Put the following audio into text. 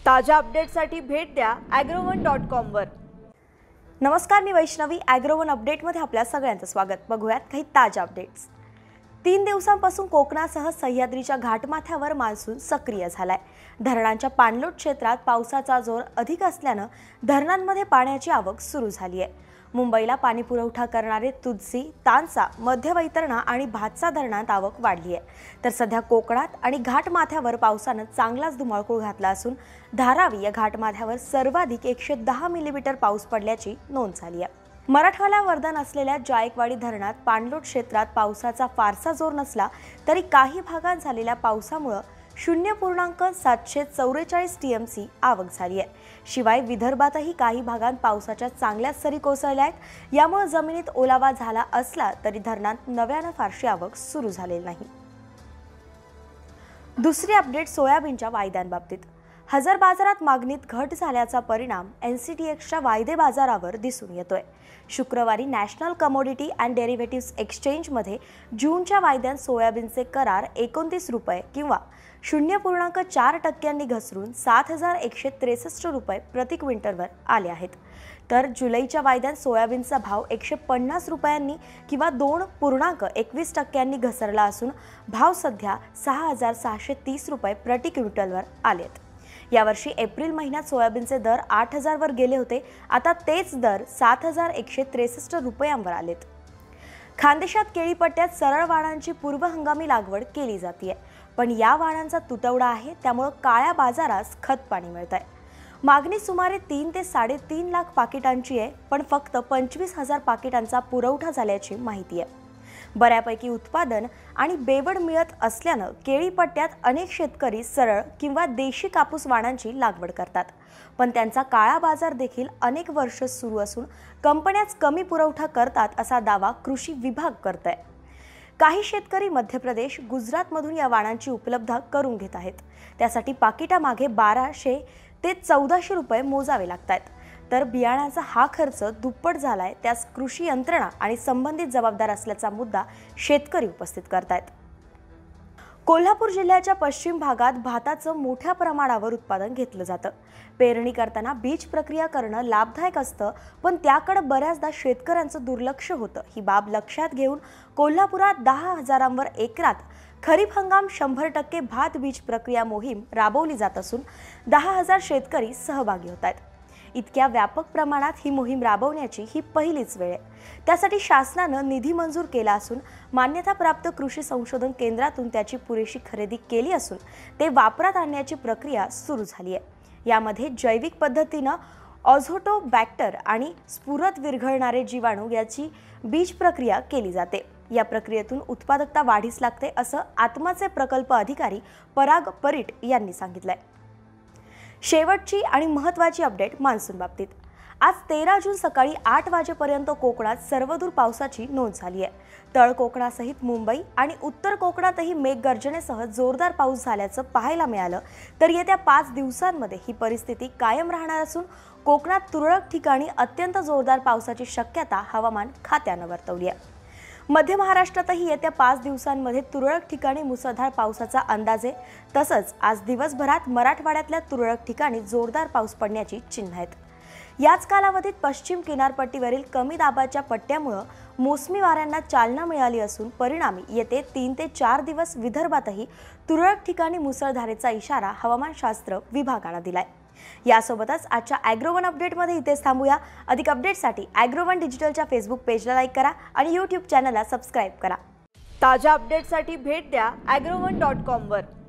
ताज्या अपडेट्ससाठी भेट द्या agroone.com वर। नमस्कार, मी वैष्णवी। ॲग्रोवन अपडेटमध्ये आपल्या सगळ्यांचं स्वागत। बघूयात काही ताज्या अपडेट्स। 3 दिवसांपासून कोकणासह सह्याद्रीच्या घाटमाथ्यावर मान्सून सक्रिय झालाय। धरणांच्या पाणलोट क्षेत्रात पावसाचा जोर अधिक असल्यानं धरणांमध्ये पाण्याची आवक सुरू झाली आहे। मुंबईला पाणी पुरवठा करणारे तुळशी, तानसा, मध्य वैतरणा आणि भातसा धरणात आवक वाढली आहे। तर सध्या कोकणात आणि घाटमाथ्यावर पावसानं चांगलाच धुमाकूळ घातला असून धारावी या घाटमाथ्यावर सर्वाधिक 110 मिलीमीटर पाऊस पडल्याची नोंद झाली आहे। मराठवाडा वर्धन असलेल्या जायकवाडी धरणात पाणलोट क्षेत्रात पावसाचा फारसा जोर नसला तरी काही भागात झालेल्या पावसामुळे 0.744 टीएमसी आवक झाली आहे। शिवाय विदर्भातही काही भागात पावसाच्या चांगल्या सरी कोसळल्या आहेत। यामुळे जमिनीत ओलावा झाला असला तरी धरणात नव्यानं फारशी आवक सुरू झालेली नाही। दुसरी अपडेट सोयाबीनच्या वायद्यांबाबतीत। हजर बाजारात मागणीत घट झाल्याचा परिणाम एनसीटीएक्सच्या वायदे बाजारावर दिसून येतोय। शुक्रवारी नॅशनल कमोडिटी अँड डेरिव्हेटिव्हज एक्सचेंजमध्ये जूनच्या वायद्यात सोयाबीनचे करार 29 रुपये किंवा 0.4% घसरून 7,163 रुपये प्रति क्विंटलवर आले आहेत। तर जुलैच्या वायद्यात सोयाबीनचा भाव 150 रुपयांनी किंवा 2.21% घसरला असून भाव सध्या 6,630 रुपये प्रति क्विंटलवर आलेत। यावर्षी एप्रिल महिन्यात सोयाबीनचे दर 8,000 वर गेले होते, आता तेच दर 7,163 रुपयांवर आलेत। खानदेशात केळीपट्ट्यात सरळ वाणांची पूर्व हंगामी लागवड केली जाते, पण या वाणांचा तुटवडा आहे, त्यामुळे काळ्या बाजारास खतपाणी मिळत आहे। मागणी सुमारे 3 ते 3.5 लाख पाकिटांची आहे, पण फक्त 25,000 पाकिटांचा पुरवठा झाल्याची माहिती आहे। बऱ्यापैकी उत्पादन आणि बेवड मिळत असल्यानं केळीपट्ट्यात अनेक शेतकरी सरळ किंवा देशी कापूस वाणांची लागवड करतात, पण त्यांचा काळा बाजार देखील अनेक वर्ष सुरू असून कंपन्याच कमी पुरवठा करतात असा दावा कृषी विभाग करतोय। काही शेतकरी मध्य प्रदेश, गुजरातमधून या वाणांची उपलब्धता करून घेत आहेत। त्यासाठी पाकिटामागे 1200 ते 1400 रुपये मोजावे लागतात। तर बियाणाचा हा खर्च दुप्पट झालाय, त्यास कृषी यंत्रणा आणि संबंधित जबाबदार असल्याचा मुद्दा शेतकरी उपस्थित करतायत। कोल्हापूर जिल्ह्याच्या पश्चिम भागात भाताचं मोठ्या प्रमाणावर उत्पादन घेतलं जातं। पेरणी करताना बीज प्रक्रिया करणं लाभदायक असतं, पण त्याकडे बऱ्याचदा शेतकऱ्यांचं दुर्लक्ष होतं। ही बाब लक्षात घेऊन कोल्हापुरात 10,000 एकरात खरीप हंगाम 100% भात बीज प्रक्रिया मोहीम राबवली जात असून 10,000 शेतकरी सहभागी होत आहेत। इतक्या व्यापक प्रमाणात ही मोहीम राबवण्याची ही पहिलीच वेळ आहे। त्यासाठी शासनानं निधी मंजूर केला असून मान्यताप्राप्त कृषी संशोधन केंद्रातून त्याची पुरेशी खरेदी केली असून ते वापरात आणण्याची प्रक्रिया सुरू झाली आहे। यामध्ये जैविक पद्धतीनं ऑझोटोबॅक्टर आणि स्फुरत विरघळणारे जीवाणू याची बीज प्रक्रिया केली जाते। या प्रक्रियेतून उत्पादकता वाढीस लागते असं आत्माचे प्रकल्प अधिकारी पराग परीट यांनी सांगितलंय। शेवटची आणि महत्त्वाची अपडेट मान्सून बाबतीत। आज 13 जून सकाळी 8 वाजेपर्यंत कोकणात सर्वदूर पावसाची नोंद झाली आहे। तळ कोकणासहित मुंबई आणि उत्तर कोकणातही मेघगर्जनेसह जोरदार पाऊस झाल्याचं पाहायला मिळालं। तर येत्या 5 दिवसांमध्ये ही परिस्थिती कायम राहणार असून कोकणात तुरळक ठिकाणी अत्यंत जोरदार पावसाची शक्यता हवामान खात्यानं वर्तवली आहे। मध्य महाराष्ट्रातही येत्या 5 दिवसांमध्ये तुरळक ठिकाणी मुसळधार पावसाचा अंदाज आहे। तसंच आज दिवसभरात मराठवाड्यातल्या तुरळक ठिकाणी जोरदार पाऊस पडण्याची चिन्ह आहेत। याच कालावधीत पश्चिम किनारपट्टीवरील कमी दाबाच्या पट्ट्यामुळे मोसमी वाऱ्यांना चालना मिळाली असून परिणामी येते 3 ते 4 दिवस विदर्भातही तुरळक ठिकाणी मुसळधारेचा इशारा हवामानशास्त्र विभागानं दिलाय। यासोबतच आजच्या ॲग्रोवन अपडेटमध्ये इथेच थांबूया। अधिक अपडेटसाठी ॲग्रोवन डिजिटलच्या फेसबुक पेजला लाईक करा आणि यूट्यूब चॅनलला सबस्क्राईब करा। ताज्या अपडेट्ससाठी भेट द्या agroone.com वर।